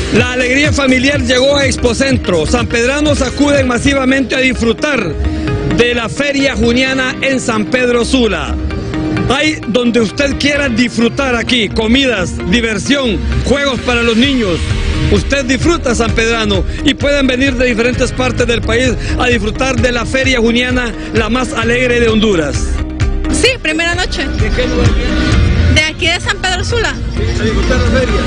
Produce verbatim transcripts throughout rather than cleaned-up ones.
La alegría familiar llegó a Expocentro. Sanpedranos acuden masivamente a disfrutar de la Feria Juniana en San Pedro Sula. Hay donde usted quiera disfrutar aquí, comidas, diversión, juegos para los niños. Usted disfruta sanpedrano y pueden venir de diferentes partes del país a disfrutar de la Feria Juniana, la más alegre de Honduras. Sí, primera noche. ¿De qué lugar viene? De aquí de San Pedro Sula. ¿A disfrutar la feria?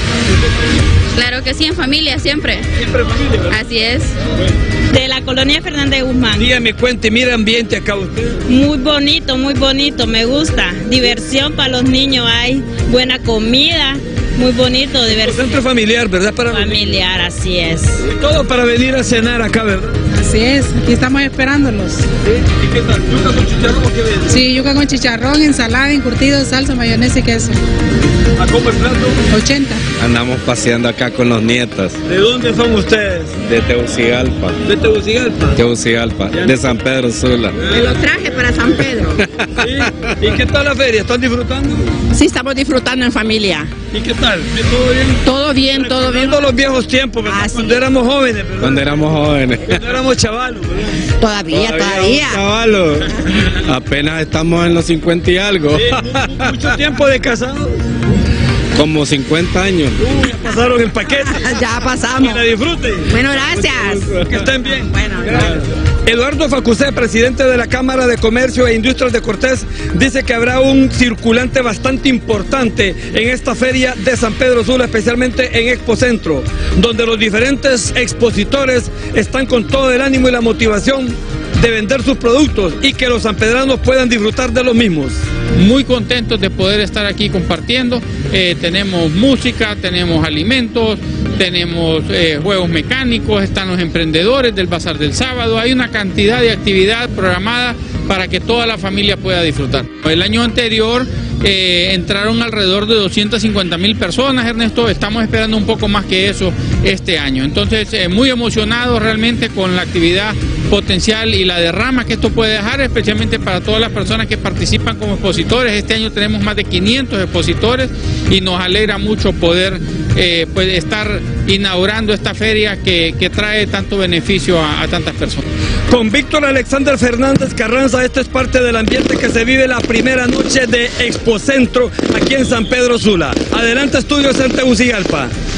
Uh-huh. Claro que sí, en familia, siempre. Siempre en familia, ¿verdad? Así es. De la colonia Fernández Guzmán. Dígame, cuente, mira ambiente acá usted. Muy bonito, muy bonito, me gusta. Diversión para los niños hay, buena comida, muy bonito, diversión. Centro familiar, ¿verdad? Para familiar, así es. Todo para venir a cenar acá, ¿verdad? Así es, aquí estamos esperándolos. ¿Sí? ¿Y qué tal? ¿Yuca con chicharrón o qué ven? Sí, yuca con chicharrón, ensalada, encurtido, salsa, mayonesa y queso. ¿A cómo el plato? ochenta. Andamos paseando acá con los nietos. ¿De dónde son ustedes? De Tegucigalpa. ¿De Tegucigalpa? Tegucigalpa, de San Pedro Sula. Me lo traje para San Pedro. ¿Sí? ¿Y qué tal la feria? ¿Están disfrutando? Sí, estamos disfrutando en familia. ¿Y qué tal? ¿Todo bien? Todo bien, todo bien. Recordando los viejos tiempos, ¿verdad? Ah, sí. Cuando éramos jóvenes, ¿verdad? Cuando éramos jóvenes. Cuando éramos chavalos, ¿verdad? Todavía, todavía. Chavalos. Apenas estamos en los cincuenta y algo. Sí, mu- mucho tiempo de casados. Como cincuenta años. Uy, ya pasaron el paquete. Ya Que pasamos. la disfruten. Bueno, gracias. Que estén bien. Bueno, Gracias. Eduardo Facusé, presidente de la Cámara de Comercio e Industrias de Cortés, dice que habrá un circulante bastante importante en esta feria de San Pedro Sula, especialmente en Expocentro, donde los diferentes expositores están con todo el ánimo y la motivación de vender sus productos y que los sanpedranos puedan disfrutar de los mismos. Muy contentos de poder estar aquí compartiendo. Eh, tenemos música, tenemos alimentos, tenemos eh, juegos mecánicos, están los emprendedores del Bazar del Sábado. Hay una cantidad de actividad programada para que toda la familia pueda disfrutar. El año anterior eh, entraron alrededor de doscientas cincuenta mil personas, Ernesto. Estamos esperando un poco más que eso este año. Entonces, eh, muy emocionados realmente con la actividad potencial y la derrama que esto puede dejar, especialmente para todas las personas que participan como expositores. Este año tenemos más de quinientos expositores y nos alegra mucho poder eh, pues, estar inaugurando esta feria que, que trae tanto beneficio a, a tantas personas. Con Víctor Alexander Fernández Carranza, esto es parte del ambiente que se vive la primera noche de Expocentro aquí en San Pedro Sula. Adelante, estudios en Tegucigalpa.